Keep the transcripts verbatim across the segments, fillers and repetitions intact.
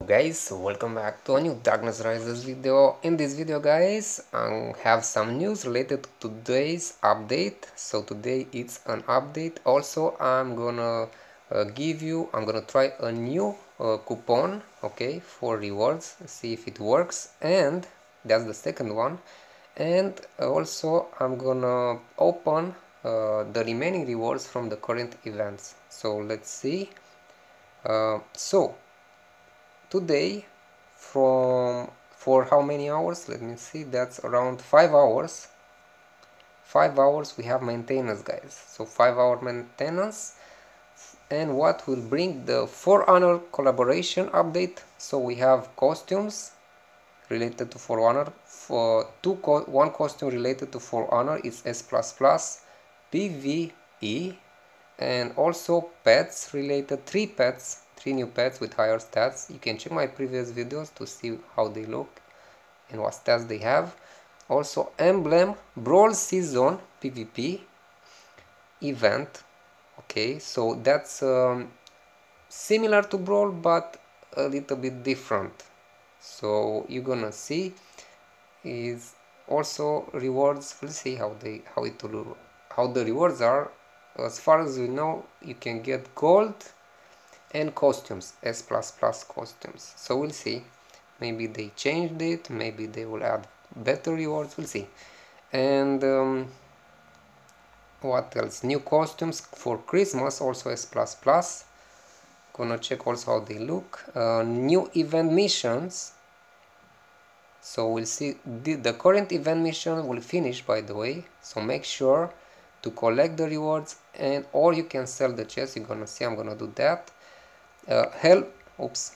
guys, welcome back to a new Darkness Rises video. In this video guys, I have some news related to today's update. So today it's an update. Also I'm gonna uh, give you, I'm gonna try a new uh, coupon, okay, for rewards, see if it works, and that's the second one. And also I'm gonna open uh, the remaining rewards from the current events. So let's see. Uh, so today, from for how many hours? Let me see, that's around five hours. Five hours we have maintenance, guys. So five hour maintenance. And what will bring the For Honor collaboration update? So we have costumes related to For Honor. For two co one costume related to For Honor is S plus plus PvE, and also pets related, three pets, three new pets with higher stats. You can check my previous videos to see how they look and what stats they have. Also emblem Brawl season PvP event. Okay, so that's um, similar to Brawl but a little bit different. So you're gonna see is also rewards. We'll see how they how it will how the rewards are. As far as we know, you can get gold and costumes, S plus plus costumes. So we'll see. Maybe they changed it, maybe they will add better rewards, we'll see. And um, what else? New costumes for Christmas, also S plus plus. Gonna check also how they look. Uh, new event missions. So we'll see. The, the current event mission will finish, by the way. So make sure to collect the rewards, and or you can sell the chest. You're gonna see I'm gonna do that. Uh, hell, oops,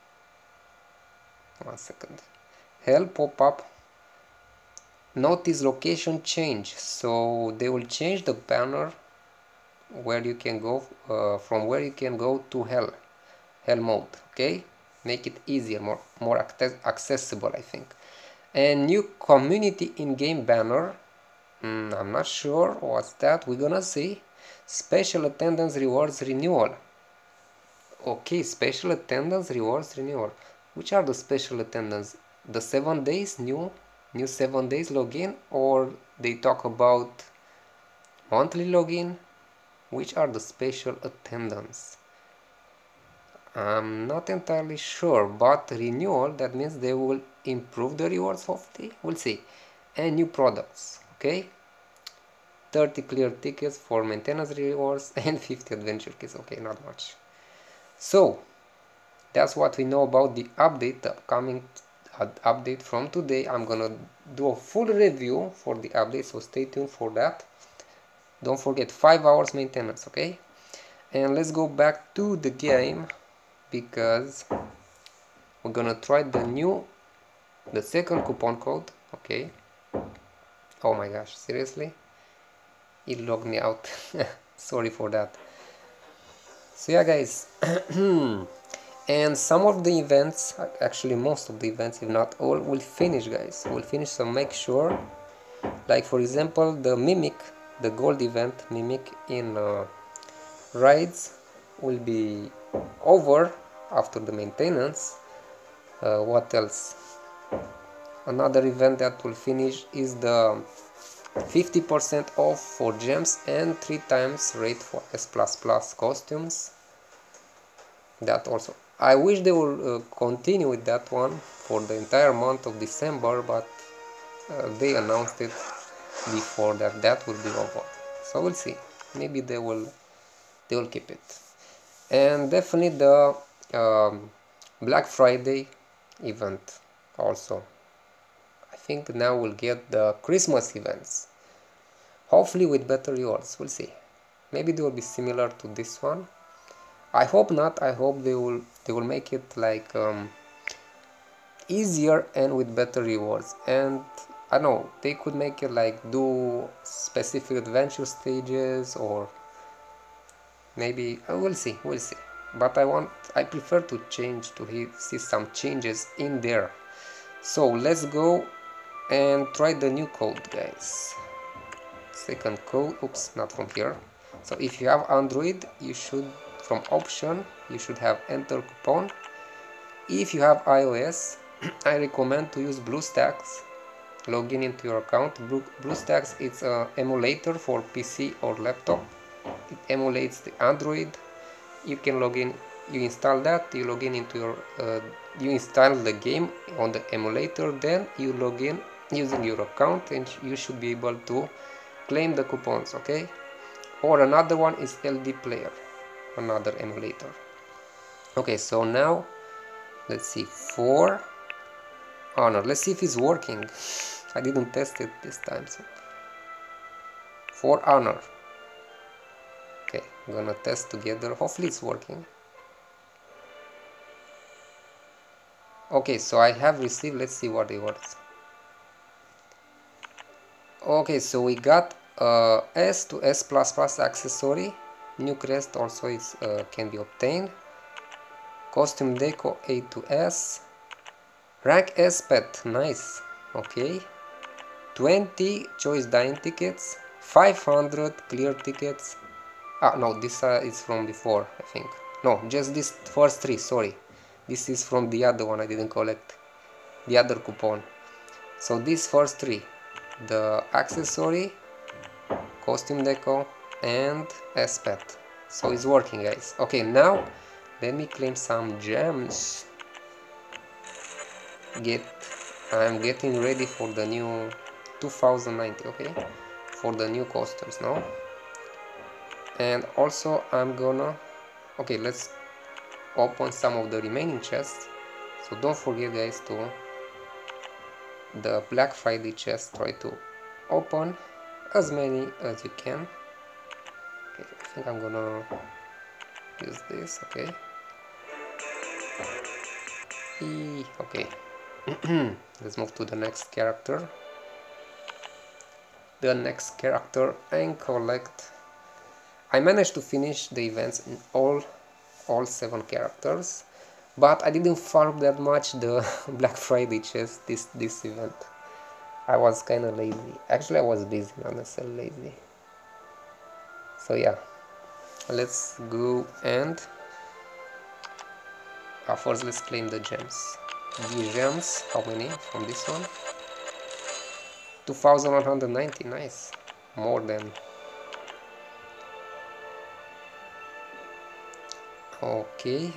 one second. Hell pop-up. Notice location change. So they will change the banner where you can go uh, from where you can go to hell, hell mode. Okay, make it easier, more more accessible, I think. And new community in-game banner. Mm, I'm not sure what's that. We're gonna see. Special attendance rewards renewal. Okay, special attendance rewards renewal. Which are the special attendance? The seven days new, new seven days login, or they talk about monthly login? Which are the special attendance? I'm not entirely sure, but renewal, that means they will improve the rewards, hopefully. We'll see. And new products, okay? thirty clear tickets for maintenance rewards and fifty adventure kits. Okay, not much. So that's what we know about the update, the upcoming update from today. I'm gonna do a full review for the update, so stay tuned for that. Don't forget, five hours maintenance, okay? And let's go back to the game, because we're gonna try the new, the second coupon code, okay? Oh my gosh, seriously? It logged me out. Sorry for that. So yeah guys, and some of the events, actually most of the events, if not all, will finish, guys. Will finish, so make sure. Like for example, the Mimic, the gold event Mimic in uh, Rides will be over after the maintenance. Uh, what else? Another event that will finish is the fifty percent off for gems and three times rate for S plus plus costumes. That also, I wish they will uh, continue with that one for the entire month of December, but uh, they announced it before that that will be over. So we'll see. Maybe they will they will keep it. And definitely the um, Black Friday event also. I think now we'll get the Christmas events, hopefully with better rewards. We'll see. Maybe they will be similar to this one. I hope not. I hope they will they will make it like um, easier and with better rewards. And I know they could make it like do specific adventure stages, or maybe uh, we'll see. We'll see. But I want I prefer to change to see some changes in there. So let's go and try the new code, guys. Second code. Oops, not from here. So if you have Android, you should, from option, you should have enter coupon. If you have iOS, I recommend to use BlueStacks. Log in into your account. Blue, BlueStacks is an emulator for P C or laptop. It emulates the Android. You can log in, you install that, you log in into your, uh, you install the game on the emulator, then you log in using your account and you should be able to claim the coupons, okay? Or another one is L D Player, another emulator. Okay, so now let's see, For Honor, let's see if it's working. I didn't test it this time. So. For Honor. Okay, I'm gonna test together. Hopefully it's working. Okay, so I have received, let's see what it was. Okay, so we got uh, S to S plus plus accessory. New crest also is uh, can be obtained. Costume deco A to S. Rank S pet, nice. Okay. twenty choice dine tickets. five hundred clear tickets. Ah, no, this uh, is from before, I think. No, just this first three, sorry. This is from the other one I didn't collect. The other coupon. So these first three. The accessory, costume deco, and S pet. So it's working, guys. Okay, now let me claim some gems. Get, I'm getting ready for the new two thousand ninety, okay? For the new costumes now. And also I'm gonna, okay, let's open some of the remaining chests. So don't forget, guys, to the Black Friday chest, try to open as many as you can. Okay, I think I'm gonna use this, okay. E okay. Let's move to the next character. The next character and collect. I managed to finish the events in all all seven characters, but I didn't farm that much the Black Friday chest this this event. I was kind of lazy. Actually, I was busy, not necessarily lazy. So yeah, let's go and uh, first let's claim the gems. The gems, how many from this one? two thousand one hundred ninety, nice. More than. Okay.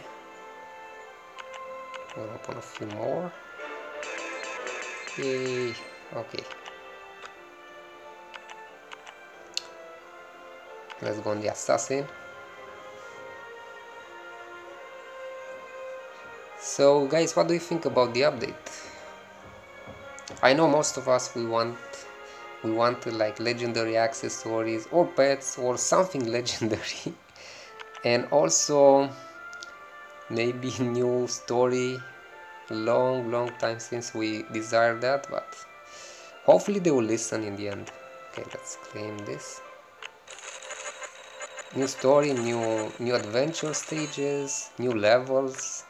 We'll open a few more. Yay. Okay. Let's go on the assassin. So guys, what do you think about the update? I know most of us we want we want like legendary accessories or pets or something legendary. And also maybe new story. Long long time since we desired that, but hopefully they will listen in the end. Okay, let's claim this. New story, new new adventure stages, new levels.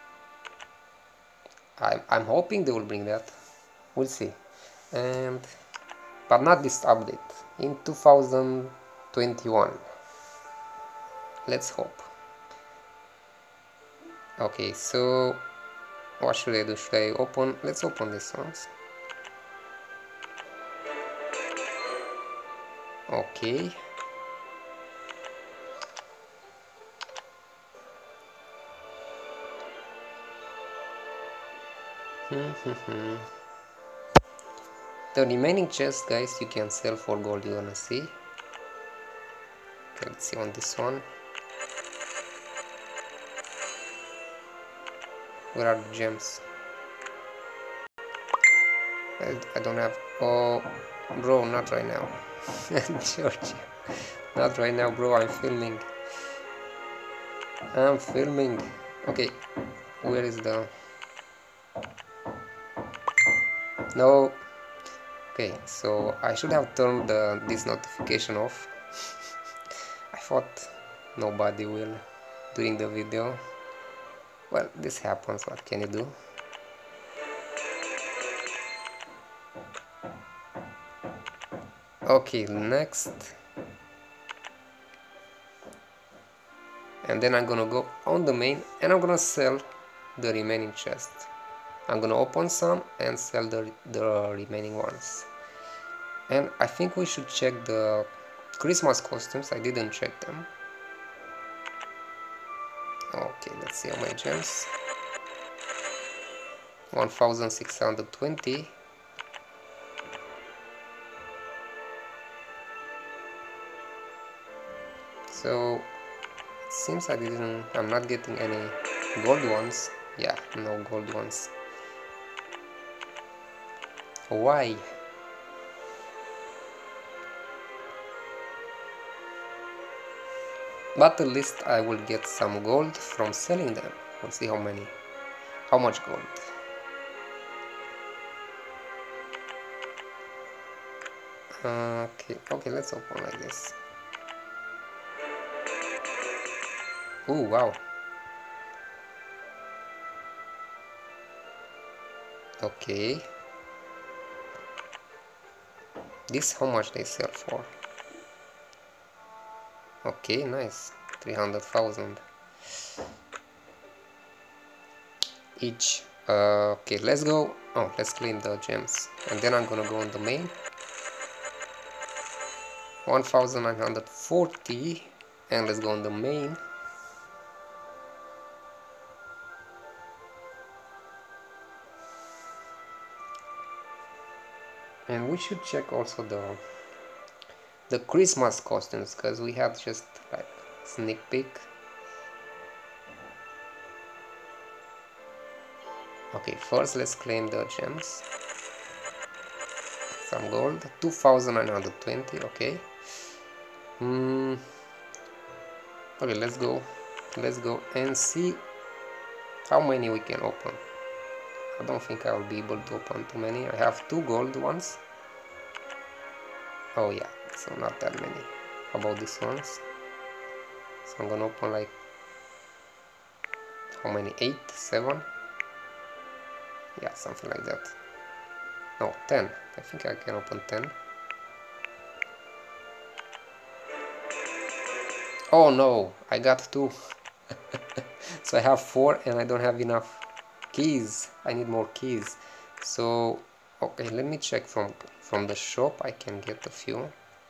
I, I'm hoping they will bring that. We'll see. And but not this update. In two thousand twenty-one. Let's hope. Okay, so what should I do? Should I open? Let's open these ones. Okay. The remaining chests, guys, you can sell for gold, you're gonna see. Okay, let's see on this one. Where are the gems? I, I don't have. Oh, bro, not right now. Georgia, not right now, bro. I'm filming. I'm filming. Okay, where is the? No. Okay, so I should have turned the, this notification off. I thought nobody will during the video. Well, this happens, what can you do? Okay, next. And then I'm gonna go on the main and I'm gonna sell the remaining chest. I'm gonna open some and sell the, the remaining ones. And I think we should check the Christmas costumes. I didn't check them. Okay, let's see how many gems. one thousand six hundred twenty. So it seems I didn't I'm not getting any gold ones. Yeah, no gold ones. Why? But at least I will get some gold from selling them. We'll see how many. How much gold. Okay, okay, let's open like this. Oh, wow. Okay. This how much they sell for? Okay, nice. three hundred thousand each. Uh, okay, let's go. Oh, let's claim the gems. And then I'm gonna go on the main. one thousand nine hundred forty. And let's go on the main. And we should check also the the Christmas costumes, because we had just like sneak peek. Okay, first let's claim the gems. Some gold. two thousand nine hundred twenty. Okay. Hmm. Okay, let's go. Let's go and see how many we can open. I don't think I will be able to open too many. I have two gold ones. Oh yeah, so not that many. How about these ones? So I'm gonna open like how many? Eight, seven? Yeah, something like that. No, ten. I think I can open ten. Oh no, I got two. So I have four and I don't have enough keys. I need more keys. So okay, let me check from from the shop. I can get a few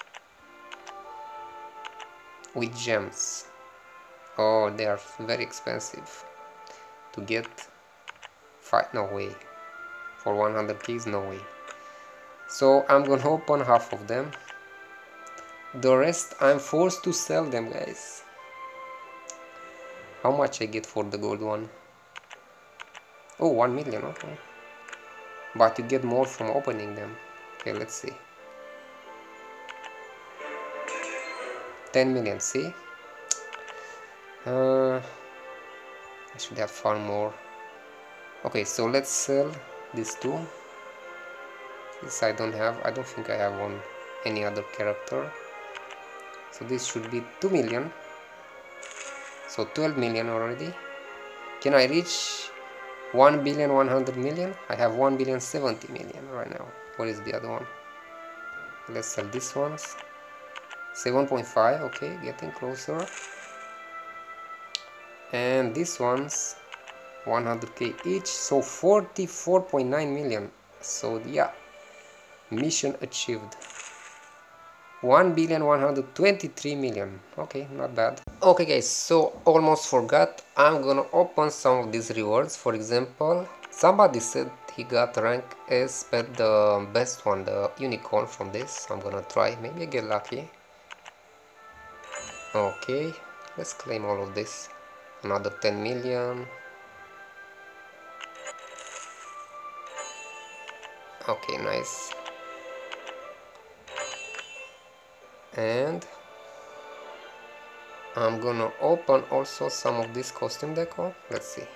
with gems. Oh, they are very expensive to get. Five, no way. For one hundred keys, no way. So I'm gonna open half of them. The rest I'm forced to sell them, guys. How much I get for the gold one? Oh, one million, okay. But you get more from opening them. Okay, let's see. ten million, see? Uh, I should have far more. Okay, so let's sell these two. This I don't have. I don't think I have on any other character. So this should be two million. So twelve million already. Can I reach one billion one hundred million? I have one billion seventy million right now. What is the other one? Let's sell these ones. seven point five, okay, getting closer. And these ones one hundred K each, so forty-four point nine million. So yeah, mission achieved. one billion one hundred twenty-three million. Okay, not bad. Okay guys, so almost forgot. I'm gonna open some of these rewards. For example, somebody said he got rank S, but the best one, the unicorn from this. I'm gonna try, maybe I get lucky. Okay, let's claim all of this. Another ten million. Okay, nice. And I'm gonna open also some of this costume deco. Let's see.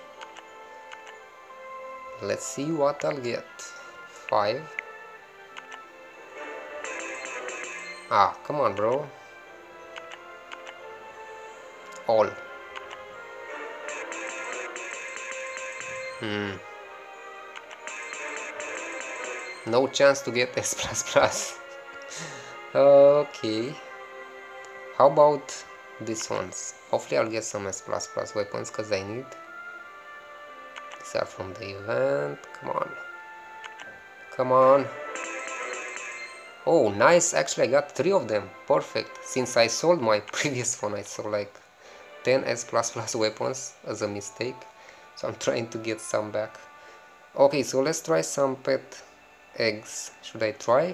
Let's see what I'll get. Five. Ah, come on, bro. All. Hmm. No chance to get S plus plus. Okay. How about these ones? Hopefully I'll get some S plus plus weapons because I need. These are from the event. Come on. Come on. Oh, nice. Actually, I got three of them. Perfect. Since I sold my previous phone, I sold like ten S plus plus weapons as a mistake. So I'm trying to get some back. Okay, so let's try some pet eggs. Should I try?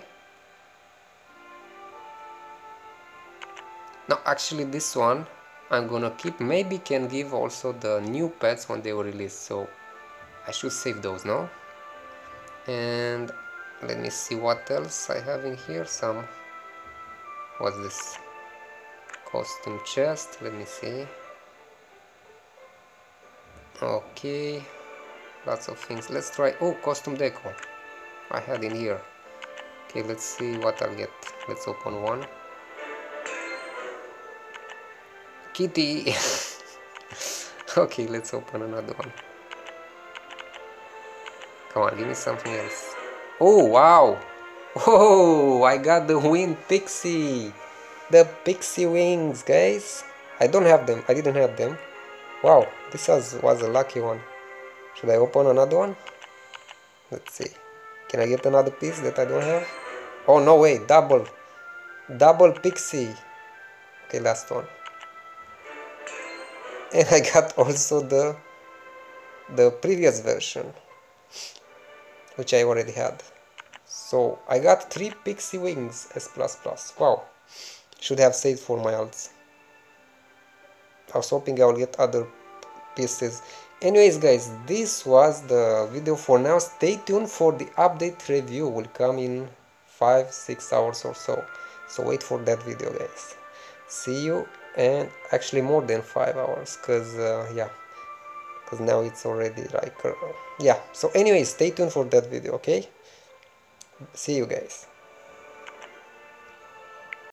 No, actually this one I'm gonna keep. Maybe can give also the new pets when they were released. So I should save those, no? And let me see what else I have in here. Some, what's this? Costume chest, let me see. Okay, lots of things. Let's try, oh, costume deco I had in here. Okay, let's see what I'll get. Let's open one. Kitty. Okay, let's open another one. Come on, give me something else. Oh, wow. Oh, I got the wind pixie. The pixie wings, guys. I don't have them. I didn't have them. Wow, this was, was a lucky one. Should I open another one? Let's see. Can I get another piece that I don't have? Oh, no way. Double. Double pixie. Okay, last one. And I got also the the previous version, which I already had. So I got three pixie wings S plus plus. Wow. Should have saved for my alts. I was hoping I will get other pieces. Anyways, guys, this was the video for now. Stay tuned for the update review. Will come in five six hours or so. So wait for that video, guys. See you. And actually more than five hours, because uh, yeah, because now it's already like uh, yeah. So anyways, stay tuned for that video. Okay, see you guys.